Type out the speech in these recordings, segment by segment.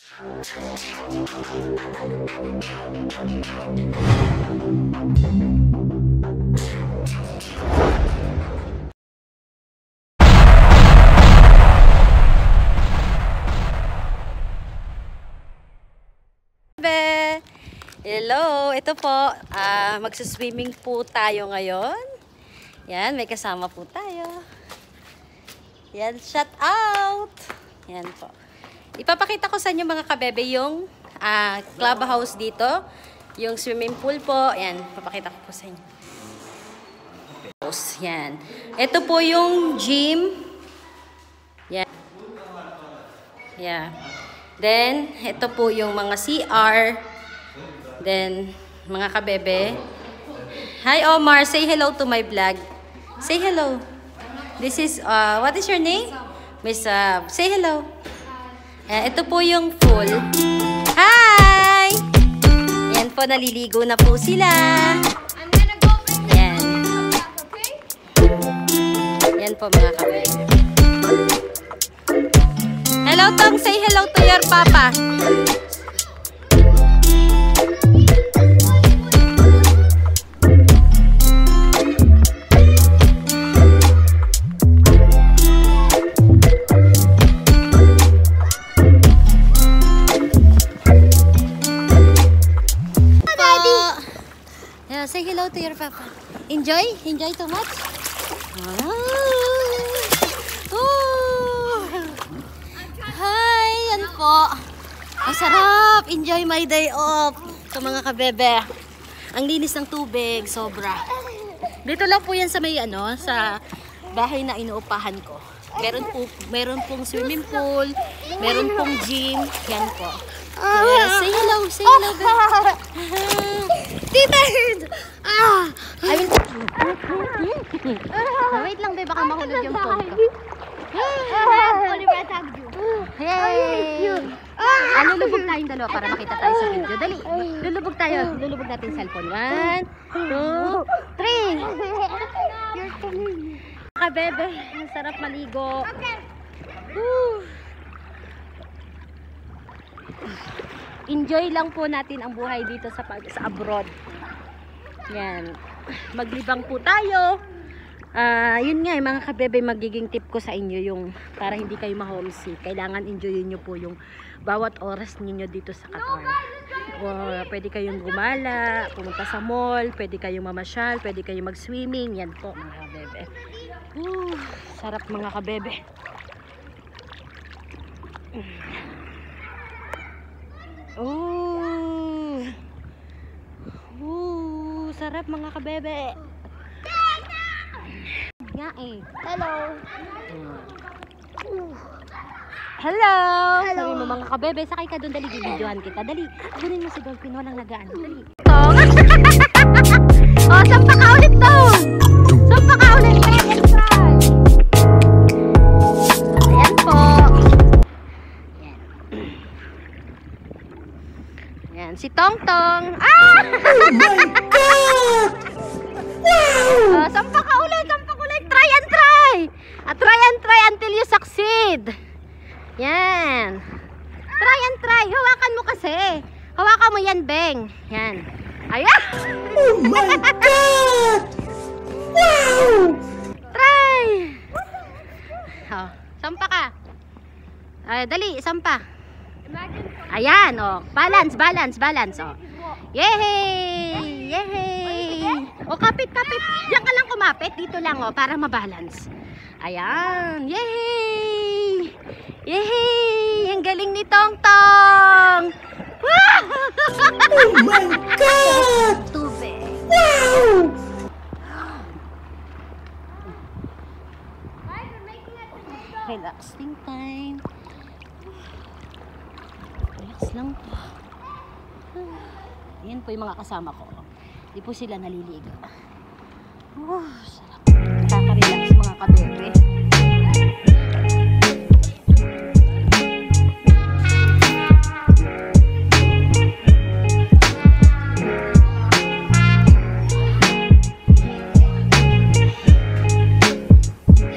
Hello, ito po, magsuswimming po tayo ngayon. Yan, may kasama po tayo. Yan, shout out! Yan po. Ipapakita ko sa inyo mga kabebe yung clubhouse dito. Yung swimming pool po. Yan, ipapakita ko po sa inyo. Yan. Ito po yung gym. Yan. Yeah. Then, ito po yung mga CR. Then, mga kabebe. Hi Omar, say hello to my vlog. Say hello. This is, what is your name? Miss, say hello. Ito po yung pool. Hi! Yan po, naliligo na po sila. Yan. Yan po mga kabebe. Hello Tong, say hello to your papa. Say hello to your papa. Enjoy? Enjoy too much? Hi! Yan po. Masarap! Enjoy my day off. Sa mga kabebe. Ang linis ng tubig. Sobra. Dito lang po yan sa may sa bahay na inuupahan ko. Meron pong swimming pool. Meron pong gym. Yan po. Yes. Say hello. Say hello. Tita! I will... Wait lang, babe. Baka mahulog yung phone ko. Hey! Lulubog tayong dalawa para makita tayo sa video. Dali! Lulubog tayo. Lulubog natin cellphone. 1, 2, 3! Kabebe, ang sarap maligo. Enjoy lang po natin ang buhay dito sa abroad. Yan. Maglibang po tayo. Yun nga mga kabebe, magiging tip ko sa inyo yung para hindi kayo ma-homesick. Kailangan enjoyin nyo po yung bawat oras ninyo dito sa Qatar. Pwede kayong gumala, pumunta sa mall, pwede kayong mamasyal, pwede kayong mag-swimming. Yan po mga kabebe. Sarap mga kabebe. Sarap mga kabebe. Nga eh. Hello. Hello. Sabi mo mga kabebe, sakay ka doon, dali, bibidyohan kita. Dali, kunin mo si Dolphin, walang nagaan. Dali. Sampa ka ulit to. Sampa ka ulit. Ayan po. Ayan, si Tongtong. Oh my God! Wow! Sampa ka ulit, sampa ka ulit. Try and try. Try and try until you succeed. Yan. Try and try. Hawakan mo kasi. Hawakan mo yan, Beng. Yan. Ayan. Oh my God! Wow! Try. Sampa ka. Dali, sampa. Ayan, balance, balance, balance, Yehey! Yehey! Kapit, kapit. Diyan ka lang kumapit, dito lang, para mabalance. Ayan, yehey! Yehey! Ang galing ni Tongtong! Wow! Oh my God! Tubig. Wow! Relaxing time. Relax lang po. Yan po yung mga kasama ko. Di po sila naliligo. Sarap. Nakaka-relax mga kabebe.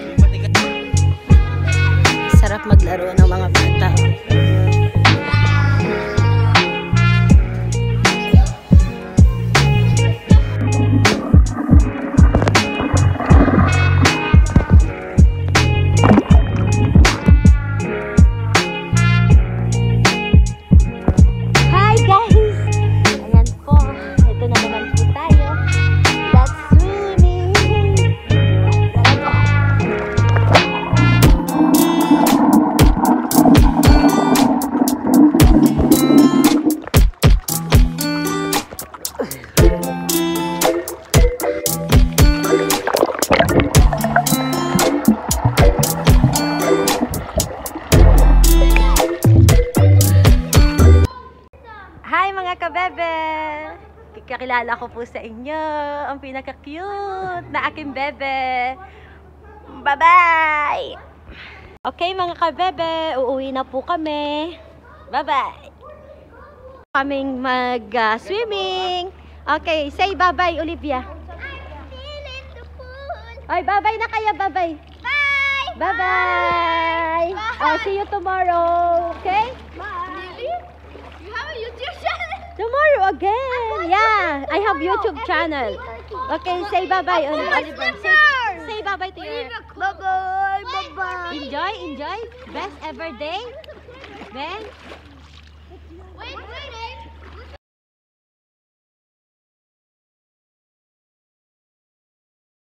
Sarap maglaro ng mga bata. mga kabebe. Kakilala ko po sa inyo ang pinaka-cute na aking bebe. Bye-bye! Okay mga kabebe, uuwi na po kami. Bye-bye! Kaming mag-swimming. Okay, say bye-bye, Olivia. Ay, bye-bye na kayo, bye-bye. Bye! Bye-bye! Oh, see you tomorrow, okay? Bye! You have a YouTube channel? Tomorrow again. Yeah, I have YouTube channel. Okay, say bye-bye, Oliver. Say bye-bye to your... Bye-bye! Bye-bye! Enjoy. Best ever day. Ben? Wait,